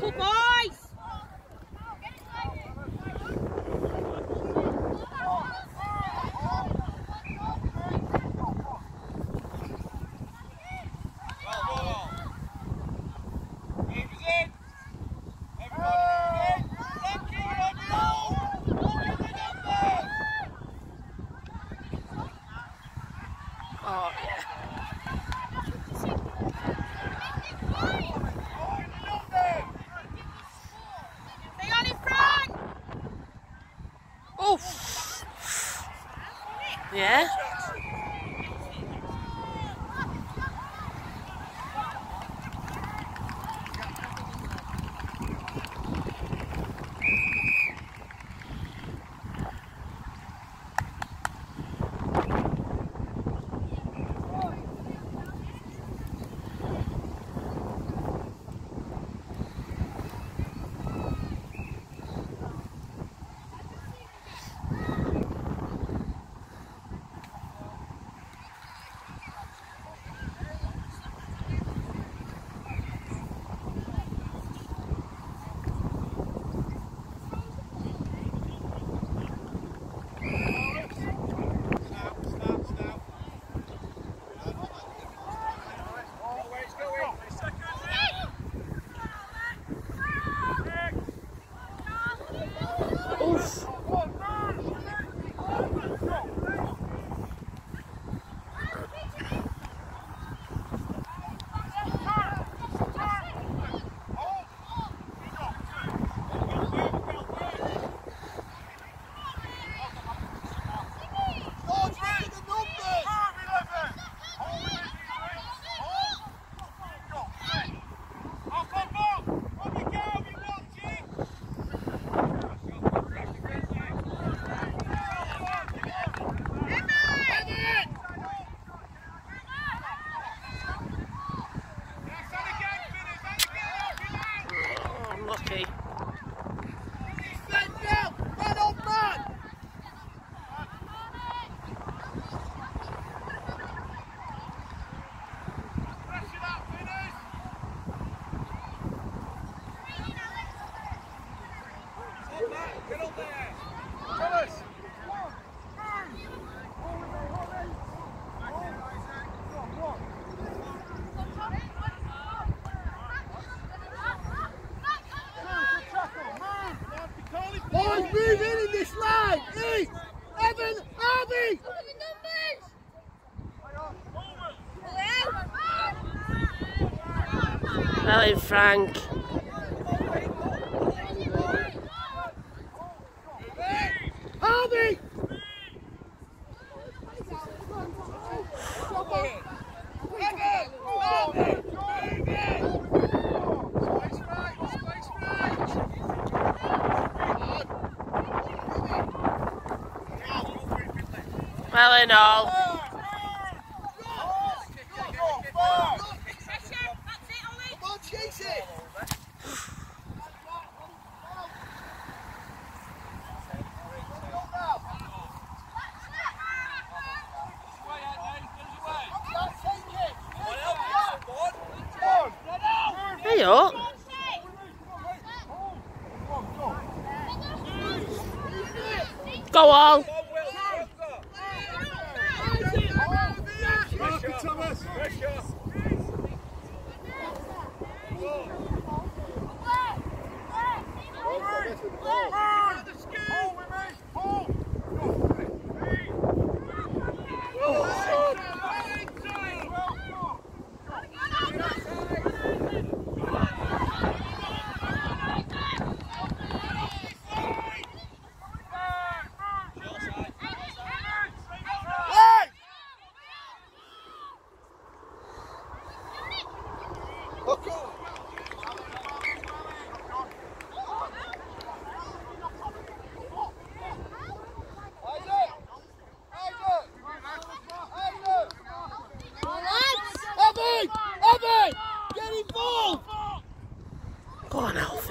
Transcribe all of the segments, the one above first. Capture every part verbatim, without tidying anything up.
Careful, boys! Oh, yeah. Stay on in front! Oof. Yeah. Oof. Lucky. Get up there! Thomas! Boys, move in in this line! East! Evan! Harvey! Well in, Frank. Harvey! Well in all. Chase it! Hey up. Go on. Thomas! Pressure! Go on, Alfie.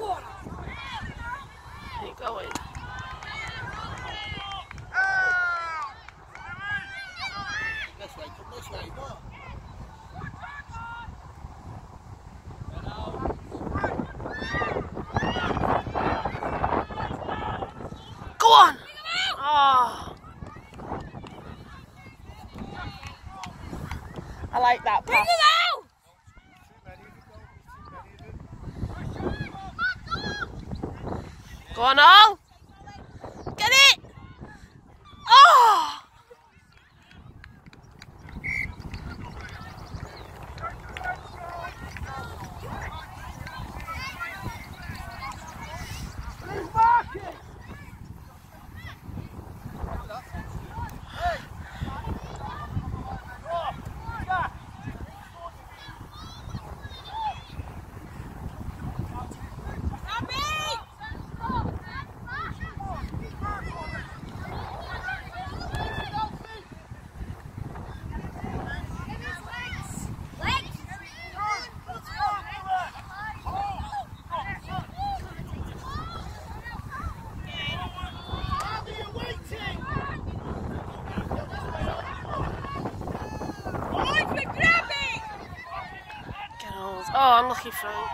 Keep going. like that pass. Go on, all. Get it. Oh! Oh, unlucky Frank.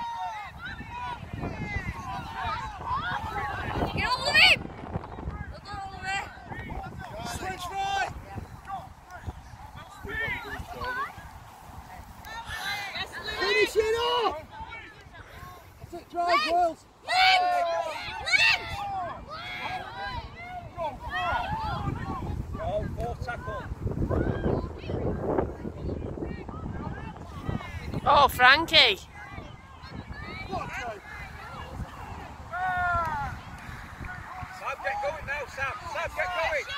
Get all of him! Look at all of it! Switch right! Finish it off! That's it, drive, Wales. Legs! Legs! Go, ball tackle. Oh, Frankie. Sam, get going now, Sam. Sam, get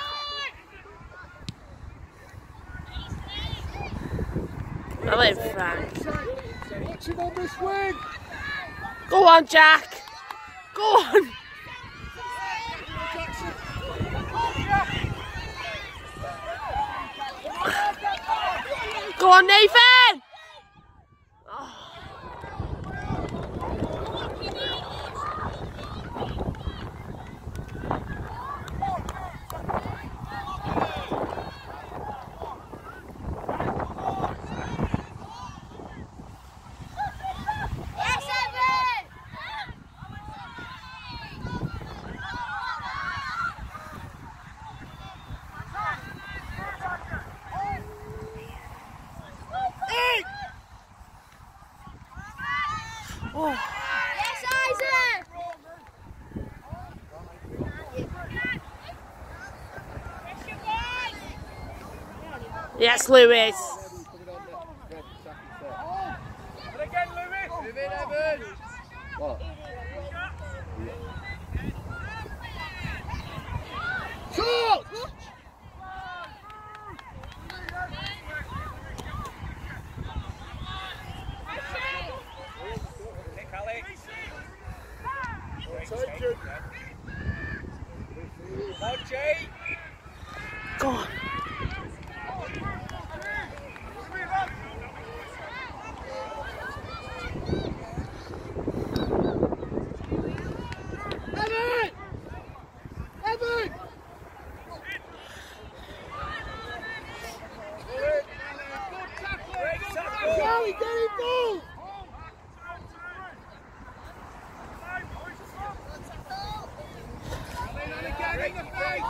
going. Well in, Frank. Watch him on this wing. Go on, Jack. Go on. Go on, Nathan. Oh. Yes, Isaac! Yes, Lewis. And again, Lewis. Move in, Evan. What? Shot! Kick, Alex. Take it. Come on, Jay. Go on. Evan! Evan! Great tackle. Charlie, get him ball! Great defence.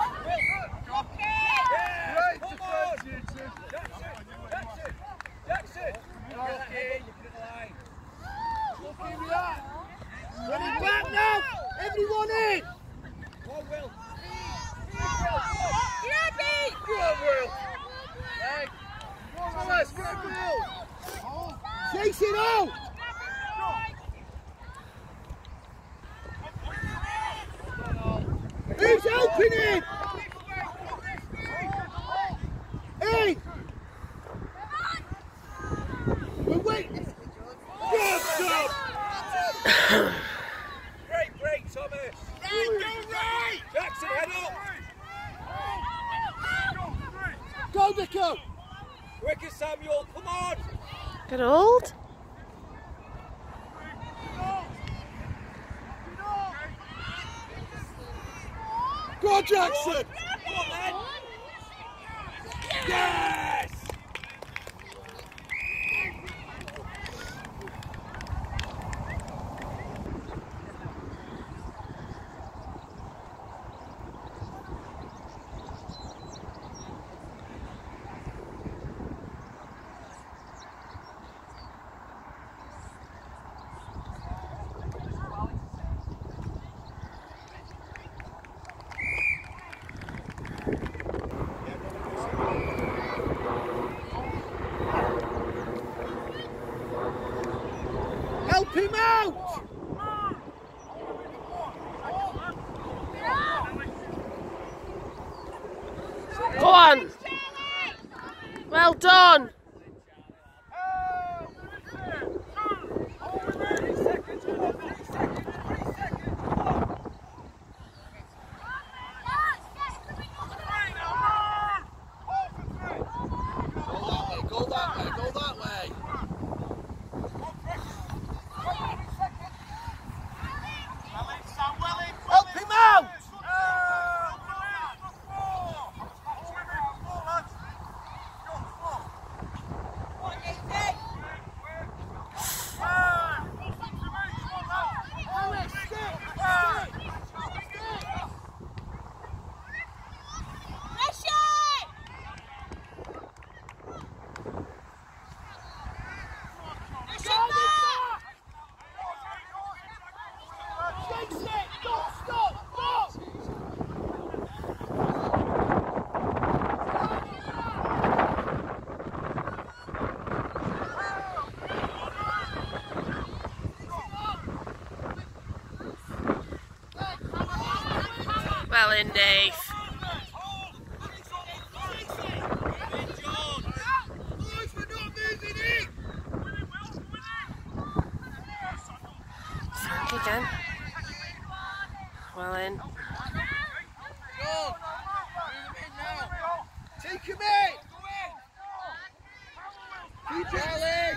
Yes, come on. Jackson, Jackson, Jackson. You're okay, you put it in the line. Give me that! Run it back now! Everyone in! Go on, Will. Grabby! Go on, Will. Hey. Thomas, go on, Will. Chase it out! Who's helping him? Hey! We're waiting! Good job! Great break, Thomas. Right, go right! Jackson, head up. Go, Nico! Quicker, Samuel, come on. Good old. Go on, Jackson! Come on, then. Yes! on. Well done. Go that way, go that way. Help him out! Well in, Dave. Frank again. Well in. Take him in! Keep Charlie!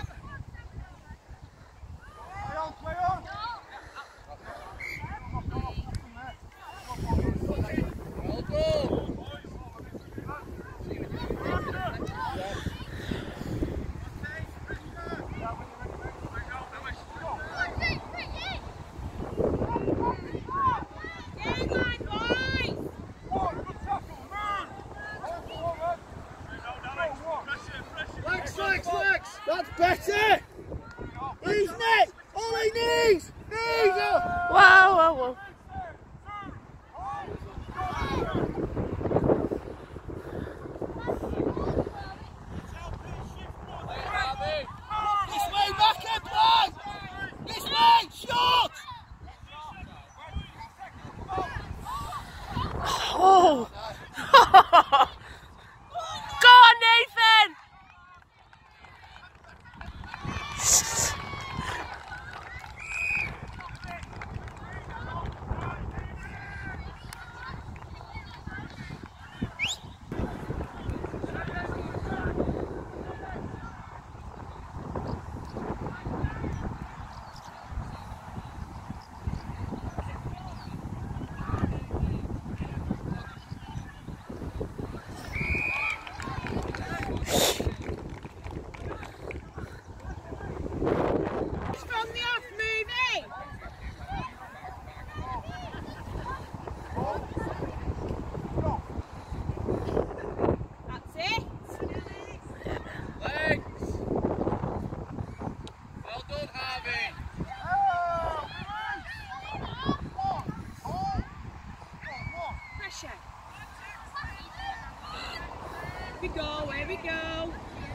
Play on, play on! Well done! Flex, flex, flex! That's better! He's Nick! All he needs! Knees up! Whoa, whoa, whoa. This way, back and play! This way, shot! Oh! Go on, Nathan! Here we go, here we go.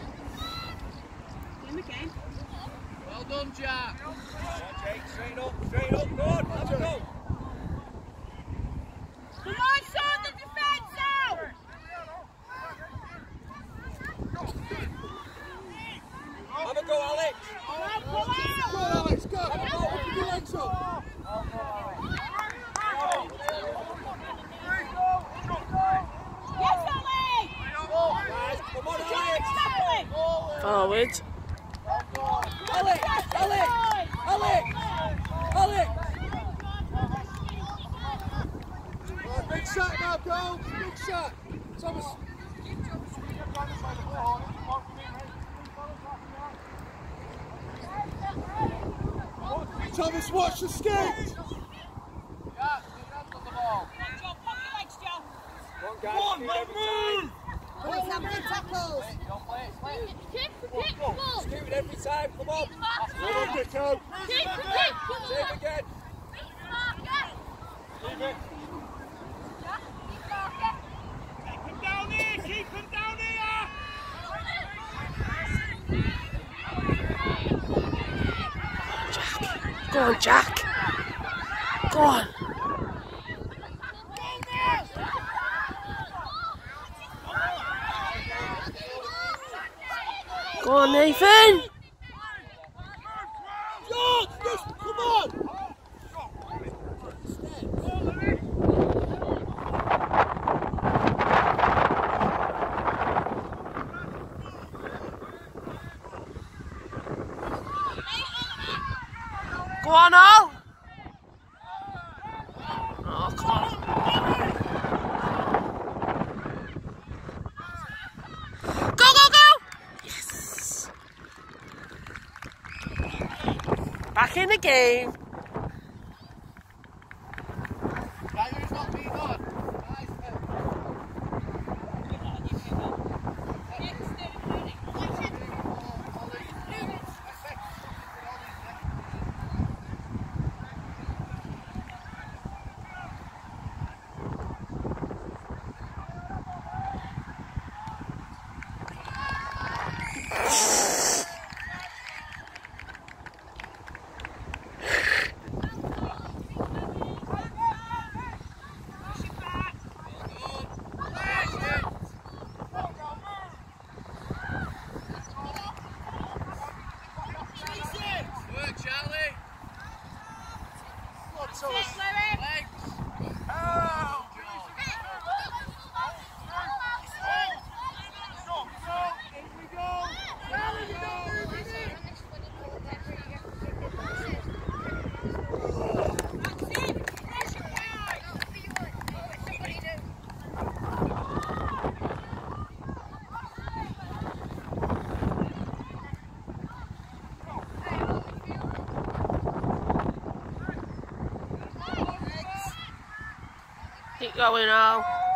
Him again. Well done, Jack. Jake, straight up, straight up, good, have a go. Come on, sort the defence out. Have a go, Alex. Go on, Alex, go! Put your legs up! Yes, Ali. Come on, Alex. Forward. Alex! Alex! Alex! Alex! Right, big shot now, go! Big shot! Thomas! Thomas, watch the skate! Yeah, keep on the ball. Joe, pop your legs, Joe. Come on, guys. Come on, move! Boys, have good tackles! Don't play it, play it. Kick, kick, come on. Scoot it every time, come on. Come on, Dicko! Kick, kick, come Save on. again. Leave it. Keep him down here, keep him down here! Go on, Jack. Go on. Go, Go on, Nathan. George, just come on. Go on, Al. Oh, come on. Go, go, go! Yes! Back in the game. Tyler's not being on. Nice, Good, Charlie. Sit, Louis. Legs. Oh, Keep going, Al.